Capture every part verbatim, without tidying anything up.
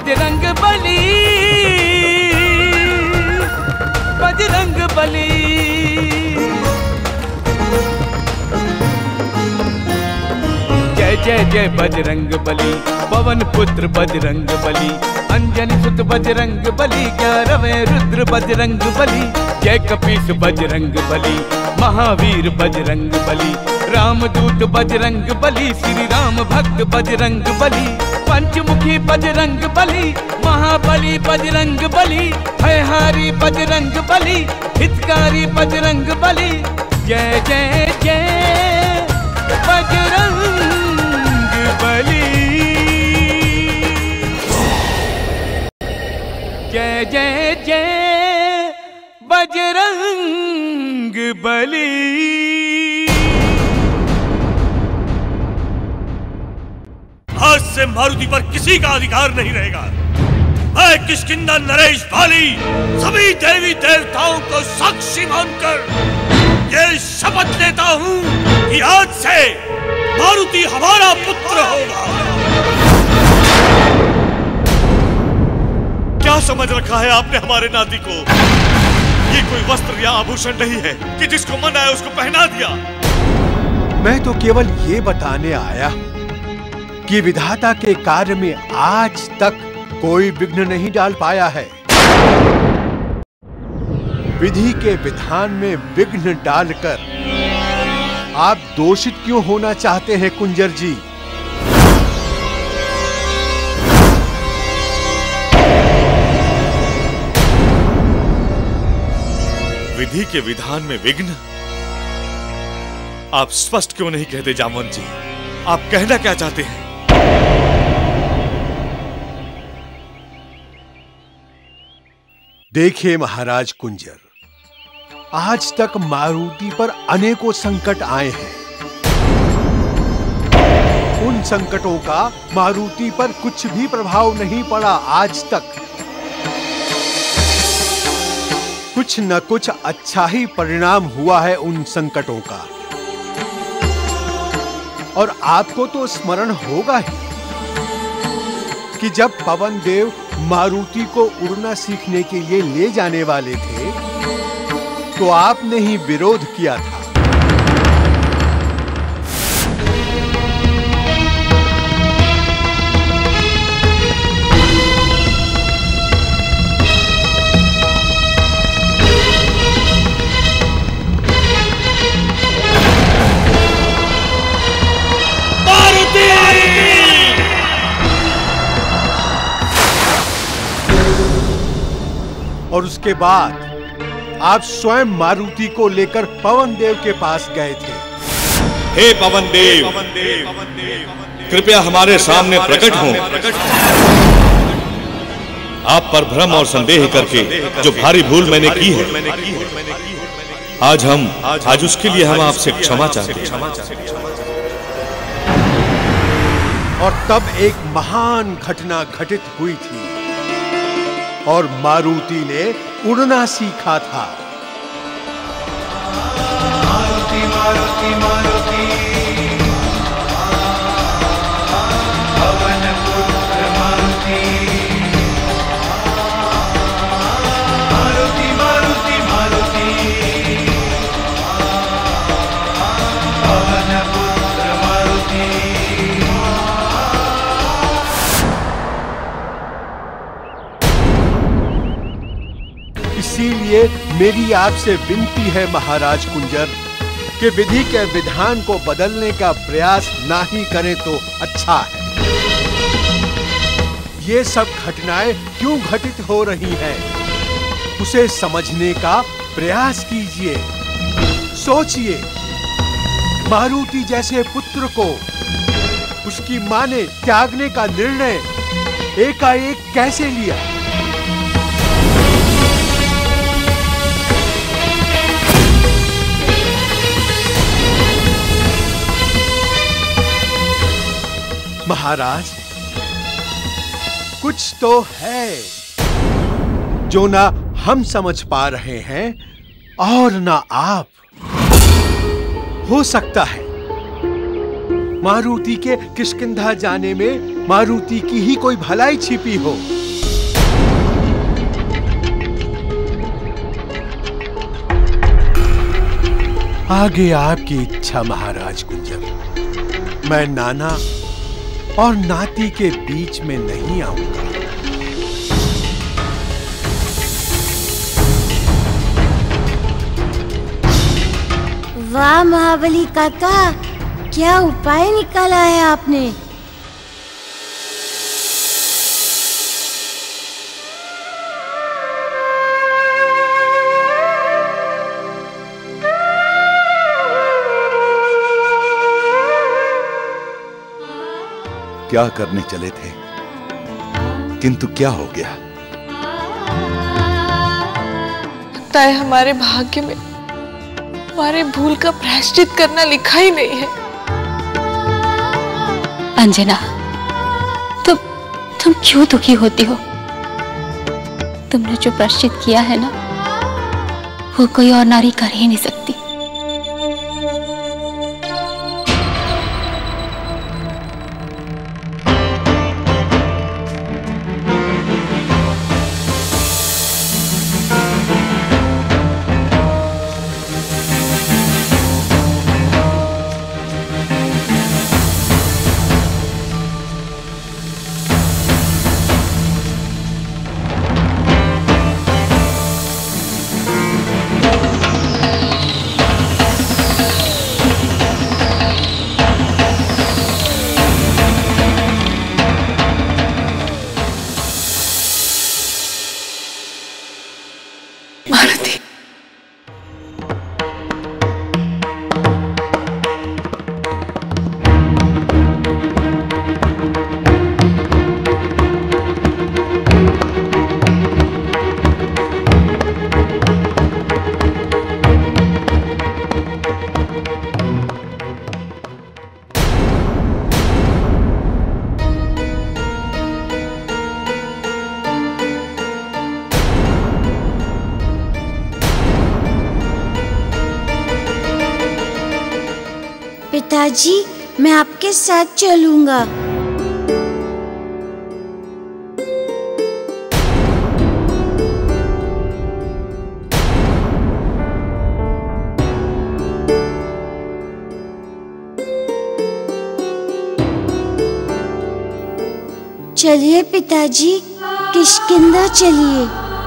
बजरंग बली, बजरंग बली। जय जय जय बजरंग बली, पवन पुत्र बजरंग बली, अंजनी सुत बजरंग बली, ग्यारहवें रुद्र बजरंग बली। जय कपीस बजरंग बली, महावीर बजरंग बली, रामदूत बजरंग बली, श्री राम भक्त बजरंग बली, पंचमुखी बजरंग बली, महाबली बजरंग बली, भयहारी बजरंग बली, हितकारी बजरंग बली। जय जय जय बजरंग बली, जय जय जय बजरंग बली। आज से मारुति पर किसी का अधिकार नहीं रहेगा। मैं किष्किंधा नरेश बाली सभी देवी देवताओं को साक्षी मानकर ये शपथ लेता हूँ कि आज से मारुति हमारा पुत्र होगा। क्या समझ रखा है आपने हमारे नाती को? ये कोई वस्त्र या आभूषण नहीं है कि जिसको मन आया उसको पहना दिया। मैं तो केवल ये बताने आया कि विधाता के कार्य में आज तक कोई विघ्न नहीं डाल पाया है। विधि के विधान में विघ्न डालकर आप दोषित क्यों होना चाहते हैं कुंजर जी? विधि के विधान में विघ्न? आप स्पष्ट क्यों नहीं कहते जामवंत जी? आप कहना क्या चाहते हैं? देखिए महाराज कुंजर, आज तक मारुति पर अनेकों संकट आए हैं। उन संकटों का मारुति पर कुछ भी प्रभाव नहीं पड़ा आज तक। कुछ न कुछ अच्छा ही परिणाम हुआ है उन संकटों का। और आपको तो स्मरण होगा ही कि जब पवन देव मारुति को उड़ना सीखने के लिए ले जाने वाले थे तो आपने ही विरोध किया था। और उसके बाद आप स्वयं मारुति को लेकर पवन देव के पास गए थे। हे पवन देव, कृपया हमारे सामने प्रकट हों। आप पर भ्रम और संदेह करके जो भारी भूल मैंने की है, आज हम आज उसके लिए हम आपसे क्षमा चाहते हैं। और तब एक महान घटना घटित हुई थी और मारुति ने उड़ना सीखा था। मारुति मारुति मारुति पवन पुत्र मारुति, मारुति मारुति मारुति पवन पुत्र मारुति। इसीलिए मेरी आपसे विनती है महाराज कुंजर कि विधि के विधान को बदलने का प्रयास ना ही करें तो अच्छा है। ये सब घटनाएं क्यों घटित हो रही हैं, उसे समझने का प्रयास कीजिए। सोचिए, मारुति जैसे पुत्र को उसकी मां ने त्यागने का निर्णय एकाएक कैसे लिया? महाराज, कुछ तो है जो ना हम समझ पा रहे हैं और ना आप। हो सकता है मारुति के किष्किंधा जाने में मारुति की ही कोई भलाई छिपी हो। आगे आपकी इच्छा महाराज गुंजर। मैं नाना और नाती के बीच में नहीं आऊंगा। वाह महाबली काका, क्या उपाय निकाला है आपने। क्या करने चले थे, किंतु क्या हो गया। लगता है हमारे भाग्य में हमारे भूल का प्रायश्चित करना लिखा ही नहीं है। अंजना, तुम तुम क्यों दुखी होती हो? तुमने जो प्रायश्चित किया है ना, वो कोई और नारी कर ही नहीं सकती। मारुति, पिताजी, मैं आपके साथ चलूंगा। चलिए पिताजी, किष्किंधा चलिए।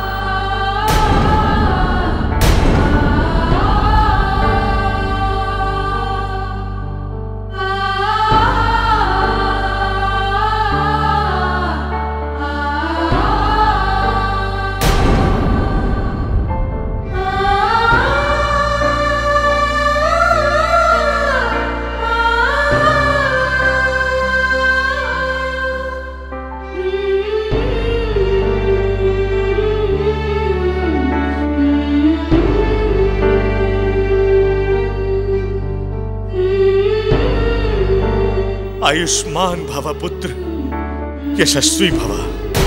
आयुष्मान भव पुत्र, यशस्वी भव।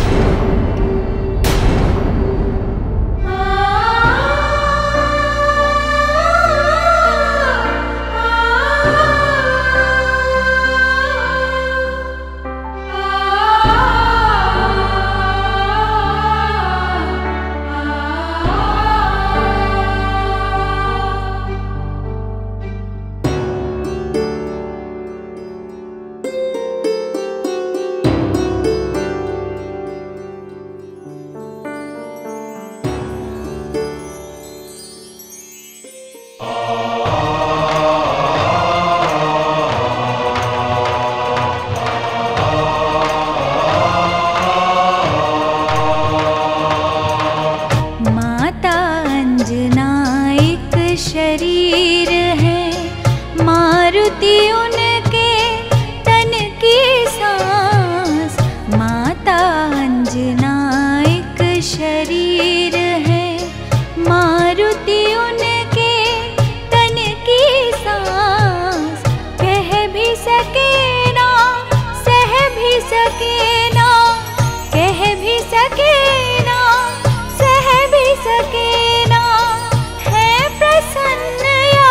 शरीर है मारुति उनके तन की सांस। माता अंजना एक शरीर है मारुति उनके तन की सांस। कह भी सके ना सह भी सके ना, कह भी सके ना सह भी सके ना। है प्रसन्न या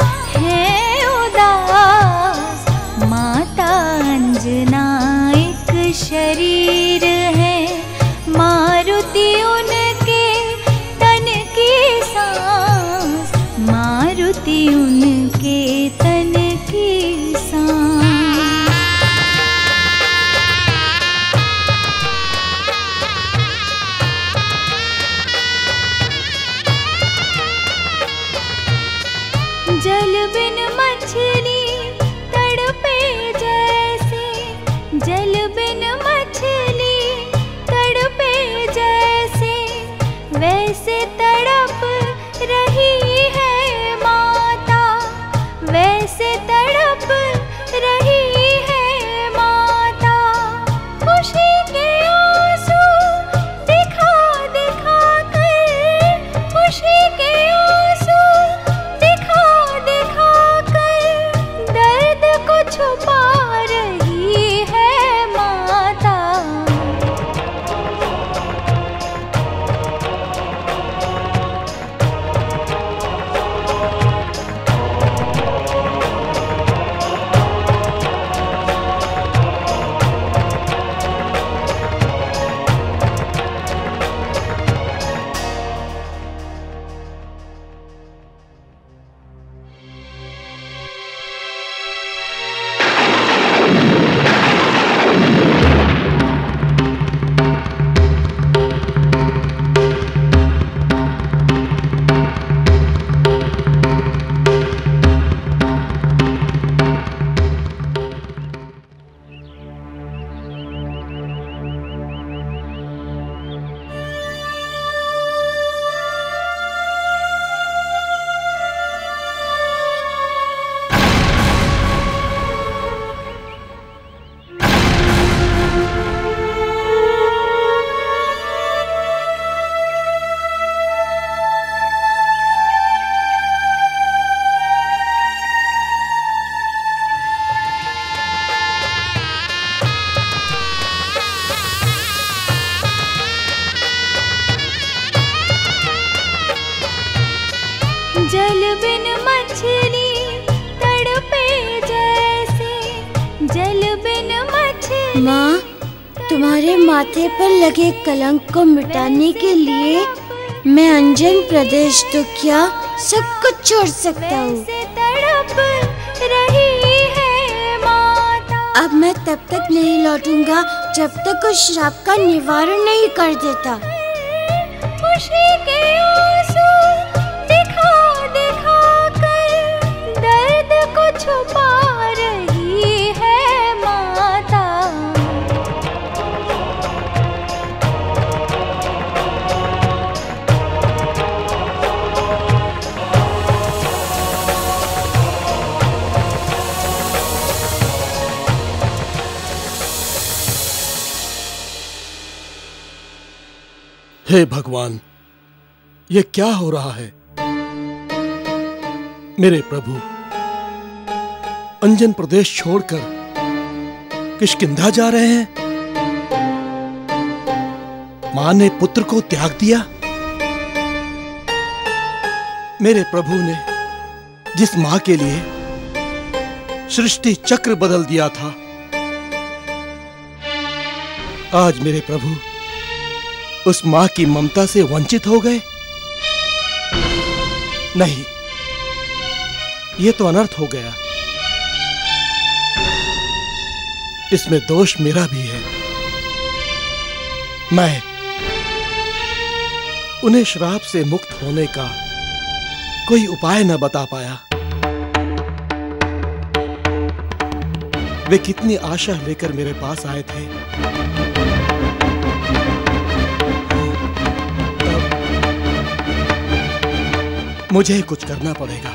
है उदास, माता अंजना एक शरीर है, मारुति उनके तन की सांस, मारुति उनके तन की सांस। जल बिन मछली तड़पे जैसे, जल बिन मछली तड़पे जैसे, वैसे तड़प रही है माता, वैसे तड़प रही है माता। खुशी के आंसू दिखा दिखा कर, खुशी के आंसू दिखा दिखा कर, दर्द को छुपा रही है माता। जल बिन मछली तड़पे जैसे, जल बिन मछली। माँ, तुम्हारे माथे पर लगे कलंक को मिटाने के लिए मैं अंजन प्रदेश तो क्या सब कुछ छोड़ सकता हूँ। तड़प रही है माता। अब मैं तब तक नहीं लौटूंगा जब तक उस श्राप का निवारण नहीं कर देता। खुशी के आंसू दिखा दिखा कर, दर्द को छुपा रही है माता। हे भगवान, ये क्या हो रहा है? मेरे प्रभु अंजन प्रदेश छोड़कर किष्किंधा जा रहे हैं। मां ने पुत्र को त्याग दिया। मेरे प्रभु ने जिस मां के लिए सृष्टि चक्र बदल दिया था, आज मेरे प्रभु उस मां की ममता से वंचित हो गए। नहीं, ये तो अनर्थ हो गया। इसमें दोष मेरा भी है। मैं उन्हें श्राप से मुक्त होने का कोई उपाय न बता पाया। वे कितनी आशा लेकर मेरे पास आए थे। मुझे कुछ करना पड़ेगा।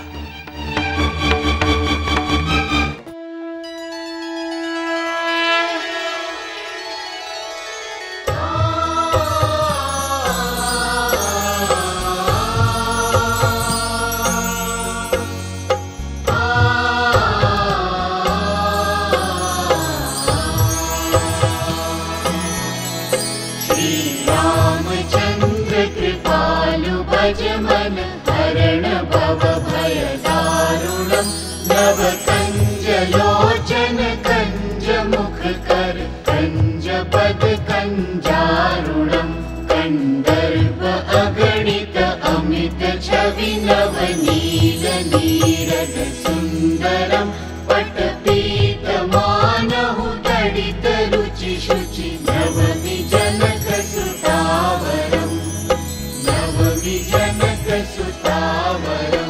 मन हरण भव भय दारुणम नव कंज लोचन कंज मुख कर कंज पद कञ्जारुणं कन्दर्प अगणित अमित छवि नवनील नीरद सुन्दरं पटपीत मानहु तडित रुचि शुचि नवमि जनक सुतावरं नवमि जनक सुतावरम्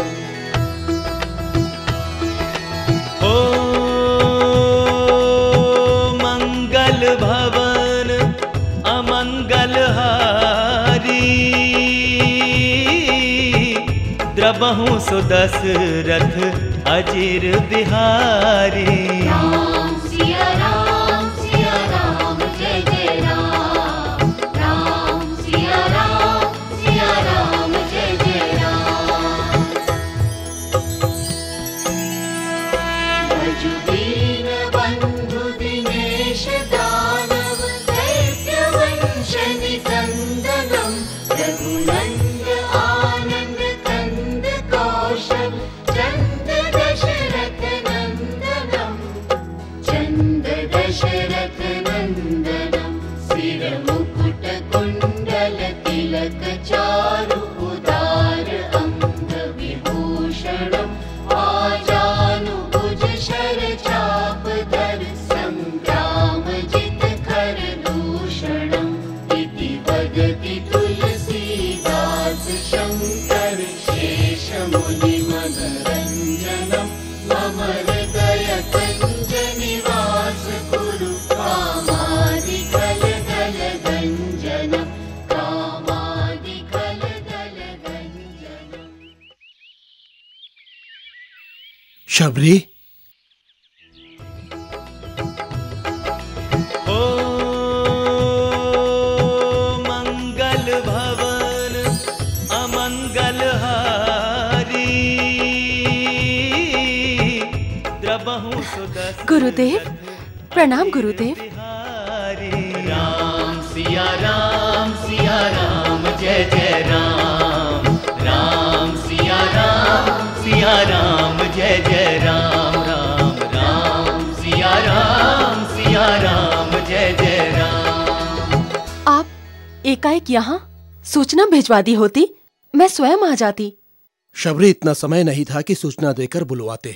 ओ मंगल भवन अमंगल हारी द्रबहु सुदशरथ अजिर बिहारी राम सिया राम सिया राम जय जय राम राम सिया राम सिया राम जय जय राम भजुदीन बंधु दिनेश दानव दैत्य वंश निकंदनम रघुनंद आनंद कंद कौशल चंद दशरथ नंदनम चंद दशरथ नंदनम सिर मुकुट कुंडल तिलक चारु उदार अंग विभूषणम आजानु भुज शर चाप धर संग्राम जित खर दूषणम इति वदति तुलसीदास शंकर शेष मुनि मनरंजनम मम हृदय कंज निवास कुरु कामादि कल दल गंजनम कामादि कल दल गंजनम। शबरी, ओ मंगल भवन अमंगल हारी द्रबहु सुदशरथ गुरुदेव, प्रणाम गुरुदेव। राम सिया राम सिया राम जय जय राम राम सिया राम सिया राम जय जय राम राम राम सिया राम सिया राम जय जय राम। आप एकाएक यहाँ सूचना भिजवा दी होती, मैं स्वयं आ जाती। शबरी, इतना समय नहीं था कि सूचना देकर बुलवाते।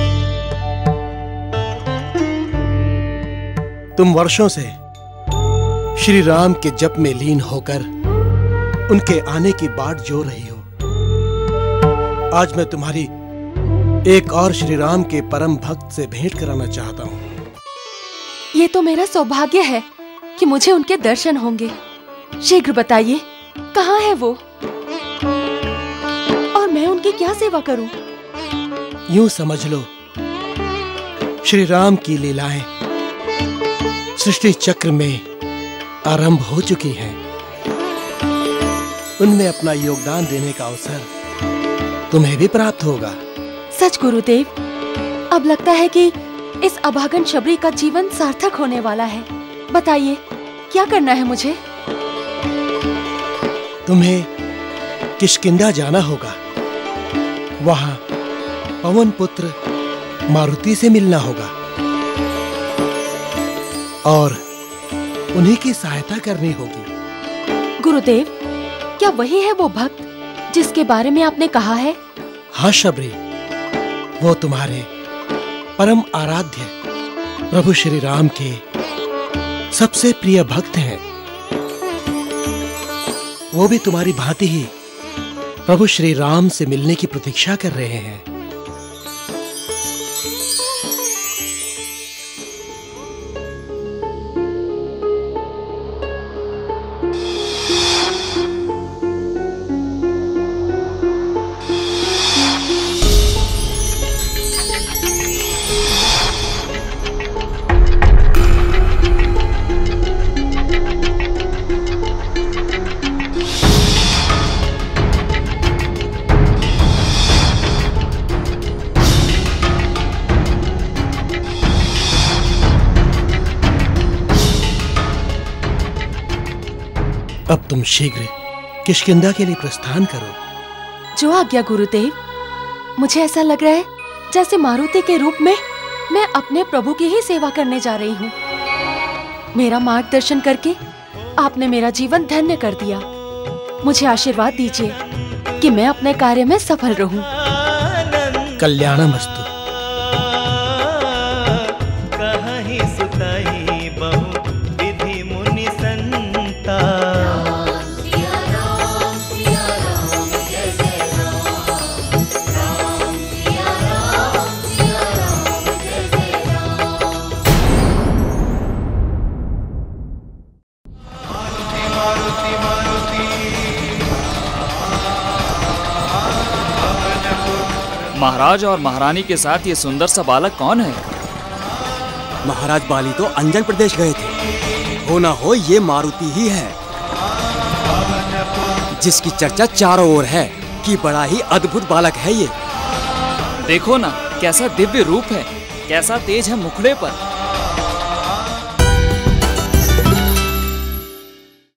तुम वर्षों से श्री राम के जप में लीन होकर उनके आने की बाट जो रही हो। आज मैं तुम्हारी एक और श्री राम के परम भक्त से भेंट कराना चाहता हूँ। ये तो मेरा सौभाग्य है कि मुझे उनके दर्शन होंगे। शीघ्र बताइए, कहाँ है वो और मैं उनकी क्या सेवा करूं? यूं समझ लो, श्री राम की लीलाएं सृष्टि चक्र में आरंभ हो चुकी हैं। उनमें अपना योगदान देने का अवसर तुम्हें भी प्राप्त होगा। सच गुरुदेव, अब लगता है कि इस अभागन शबरी का जीवन सार्थक होने वाला है। बताइए, क्या करना है मुझे? तुम्हें किष्किंधा जाना होगा। वहां पवन पुत्र मारुति से मिलना होगा और उन्हीं की सहायता करनी होगी। गुरुदेव, क्या वही है वो भक्त जिसके बारे में आपने कहा है? हाँ शबरी, वो तुम्हारे परम आराध्य प्रभु श्री राम के सबसे प्रिय भक्त हैं। वो भी तुम्हारी भांति ही प्रभु श्री राम से मिलने की प्रतीक्षा कर रहे हैं। अब तुम शीघ्र किष्किंधा के लिए प्रस्थान करो। जो आज्ञा गुरुदेव। मुझे ऐसा लग रहा है जैसे मारुति के रूप में मैं अपने प्रभु की ही सेवा करने जा रही हूँ। मेरा मार्गदर्शन करके आपने मेरा जीवन धन्य कर दिया। मुझे आशीर्वाद दीजिए कि मैं अपने कार्य में सफल रहूं। कल्याणमस्तु। कहीं सुतई बहु विधि मुनि संता। महाराज और महारानी के साथ ये सुंदर सा बालक कौन है? महाराज बाली तो अंजन प्रदेश गए थे। हो ना हो ये मारुति ही है, जिसकी चर्चा चारों ओर है कि बड़ा ही अद्भुत बालक है ये। देखो ना कैसा दिव्य रूप है, कैसा तेज है मुखड़े पर।